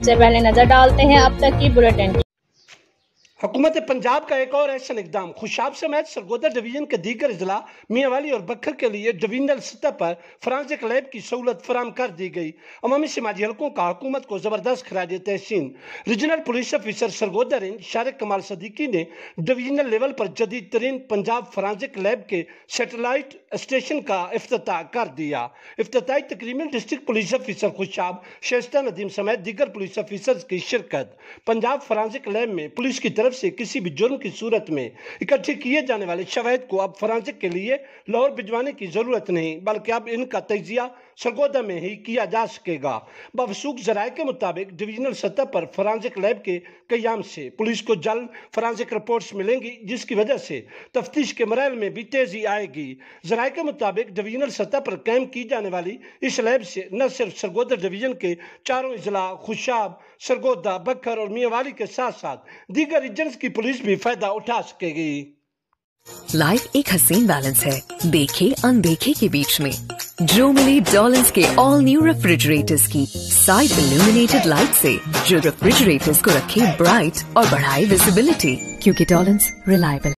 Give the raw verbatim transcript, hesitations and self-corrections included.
सबसे पहले नजर डालते हैं अब तक की बुलेटिन। हुकूमत पंजाब का एक और एक्शन इकदाम। खुशाब समेत सरगोधा डिवीजन के दीगर जिला मियांवाली और बक्खर के लिए डिवीजनल सतह पर फॉरेंसिक लैब की सहूलत फराम कर दी गई। अवामी समाजी हलकों का हुकूमत को जबरदस्त खराज तहसीन। Regional police officer Sargodha range Shariq Kamal Siddiqui ने डिवीजनल लेवल पर जदीद तरीन पंजाब फॉरेंसिक लैब के सैटेलाइट स्टेशन का इफ्तिताह कर दिया। इफ्तिताही तकरीब में district police officer Khushab Shaista Nadeem समेत दीगर पुलिस ऑफिसर्स की शिरकत। पंजाब फॉरेंसिक लैब में पुलिस की तरफ से किसी भी जुर्म की सूरत में इकट्ठे किए जाने वाले शवाहिद को अब फॉरेंसिक के लिए लाहौर भिजवाने की जरूरत नहीं, बल्कि अब इनका तजिया सरगोधा में ही किया जा सकेगा। बवसूख जराये के मुताबिक डिवीजनल सतह पर फॉरेंसिक लैब के कयाम से पुलिस को जल्द फॉरेंसिक रिपोर्ट्स मिलेंगी, जिसकी वजह से तफ्तीश के मराहल में भी तेजी आएगी। जराये के मुताबिक डिवीजनल सतह पर कायम की जाने वाली इस लैब से न सिर्फ सरगोधा डिवीजन के चारों अजला खुशाब, सरगोधा, बक्खर और मियांवाली के साथ साथ दीगर रीजन्स की पुलिस भी फायदा उठा सकेगी। लाइफ एक हसीन बैलेंस है, देखे अनदेखे के बीच में। जो मिले डॉलन्स के ऑल न्यू रेफ्रिजरेटर्स की साइड इल्यूमिनेटेड लाइट से, जो रेफ्रिजरेटर्स को रखे ब्राइट और बढ़ाए विजिबिलिटी, क्योंकि डॉलन्स रिलायबल